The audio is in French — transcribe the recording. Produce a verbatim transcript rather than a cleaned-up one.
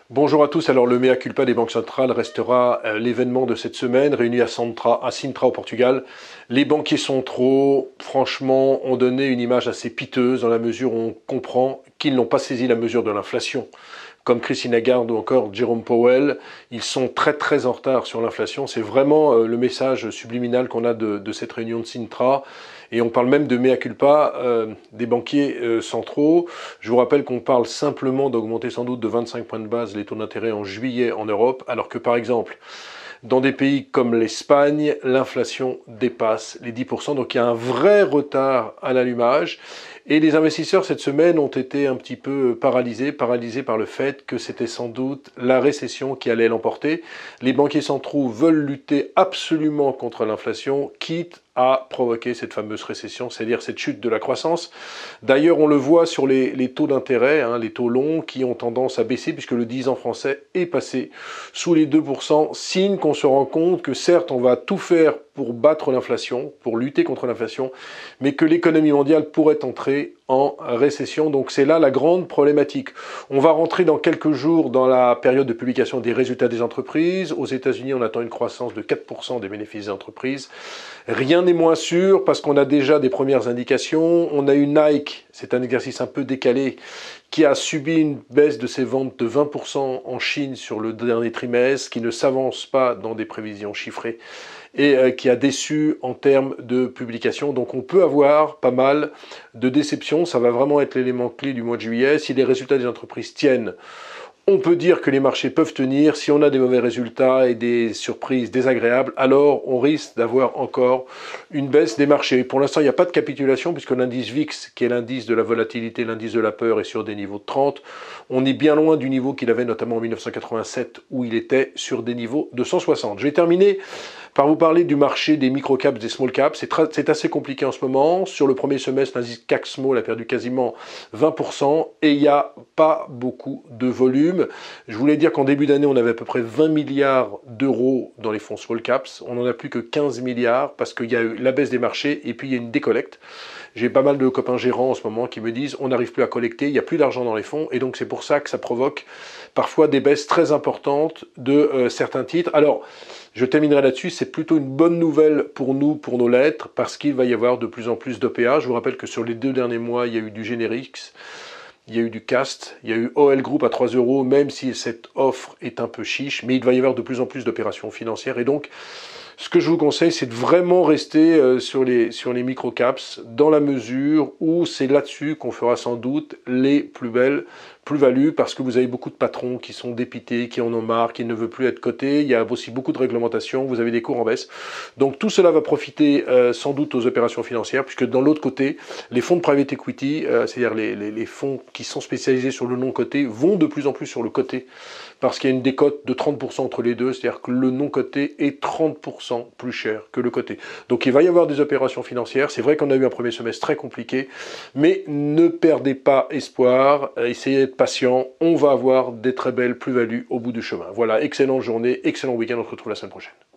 Bonjour à tous, alors le mea culpa des banques centrales restera euh, l'événement de cette semaine, réuni à, Santra, à Sintra au Portugal. Les banquiers centraux, franchement, ont donné une image assez piteuse dans la mesure où on comprend qu'ils n'ont pas saisi la mesure de l'inflation. Comme Christine Lagarde ou encore Jerome Powell, ils sont très très en retard sur l'inflation. C'est vraiment euh, le message subliminal qu'on a de, de cette réunion de Sintra. Et on parle même de mea culpa euh, des banquiers euh, centraux. Je vous rappelle qu'on parle simplement d'augmenter sans doute de vingt-cinq points de base les taux d'intérêt en juillet en Europe, alors que par exemple, dans des pays comme l'Espagne, l'inflation dépasse les dix pour cent. Donc il y a un vrai retard à l'allumage. Et les investisseurs cette semaine ont été un petit peu paralysés, paralysés par le fait que c'était sans doute la récession qui allait l'emporter. Les banquiers centraux veulent lutter absolument contre l'inflation, quitte à provoquer cette fameuse récession, c'est-à-dire cette chute de la croissance. D'ailleurs, on le voit sur les, les taux d'intérêt, hein, les taux longs qui ont tendance à baisser puisque le dix ans français est passé sous les deux pour cent, signe qu'on se rend compte que certes, on va tout faire pour battre l'inflation, pour lutter contre l'inflation, mais que l'économie mondiale pourrait entrer en récession. Donc c'est là la grande problématique. On va rentrer dans quelques jours dans la période de publication des résultats des entreprises. Aux États-Unis, on attend une croissance de quatre pour cent des bénéfices des entreprises. Rien n'est moins sûr parce qu'on a déjà des premières indications. On a eu Nike, c'est un exercice un peu décalé, qui a subi une baisse de ses ventes de vingt pour cent en Chine sur le dernier trimestre, qui ne s'avance pas dans des prévisions chiffrées et euh, qui a déçu en termes de publication. Donc on peut avoir pas mal de déceptions. Ça va vraiment être l'élément clé du mois de juillet. Si les résultats des entreprises tiennent, on peut dire que les marchés peuvent tenir. Si on a des mauvais résultats et des surprises désagréables, alors on risque d'avoir encore une baisse des marchés. Pour l'instant, il n'y a pas de capitulation puisque l'indice V I X, qui est l'indice de la volatilité, l'indice de la peur, est sur des niveaux de trente. On est bien loin du niveau qu'il avait notamment en mille neuf cent quatre-vingt-sept où il était sur des niveaux de cent soixante. Je vais terminer par vous parler du marché des micro-caps, des small-caps. C'est assez compliqué en ce moment. Sur le premier semestre, l'indice C A C Small a perdu quasiment vingt pour cent et il n'y a pas beaucoup de volume. Je voulais dire qu'en début d'année, on avait à peu près vingt milliards d'euros dans les fonds small-caps. On n'en a plus que quinze milliards parce qu'il y a eu la baisse des marchés et puis il y a une décollecte. J'ai pas mal de copains gérants en ce moment qui me disent on n'arrive plus à collecter, il n'y a plus d'argent dans les fonds et donc c'est pour ça que ça provoque parfois des baisses très importantes de euh, certains titres. Alors, je terminerai là-dessus, c'est plutôt une bonne nouvelle pour nous, pour nos lettres, parce qu'il va y avoir de plus en plus d'O P A. Je vous rappelle que sur les deux derniers mois, il y a eu du Generix, il y a eu du Cast, il y a eu O L Group à trois euros, même si cette offre est un peu chiche, mais il va y avoir de plus en plus d'opérations financières et donc ce que je vous conseille, c'est de vraiment rester euh, sur les, sur les micro-caps dans la mesure où c'est là-dessus qu'on fera sans doute les plus belles plus-values parce que vous avez beaucoup de patrons qui sont dépités, qui en ont marre, qui ne veulent plus être cotés. Il y a aussi beaucoup de réglementations, vous avez des cours en baisse. Donc tout cela va profiter euh, sans doute aux opérations financières puisque dans l'autre côté, les fonds de private equity, euh, c'est-à-dire les, les, les fonds qui sont spécialisés sur le non-coté, vont de plus en plus sur le coté parce qu'il y a une décote de trente pour cent entre les deux, c'est-à-dire que le non-coté est trente pour cent plus cher que le coté. Donc il va y avoir des opérations financières. C'est vrai qu'on a eu un premier semestre très compliqué, mais ne perdez pas espoir, essayez d'être patient, on va avoir des très belles plus-values au bout du chemin. Voilà, excellente journée, excellent week-end, on se retrouve la semaine prochaine.